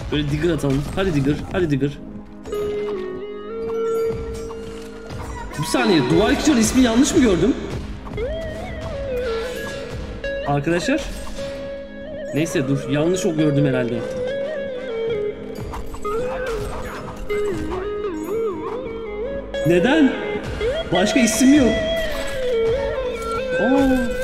Böyle digger atalım. Hadi digger. Hadi digger. Bir saniye. Duvar Killer ismi yanlış mı gördüm? Arkadaşlar. Neyse dur. Yanlış o gördüm herhalde. Neden? Başka isim yok. Oo.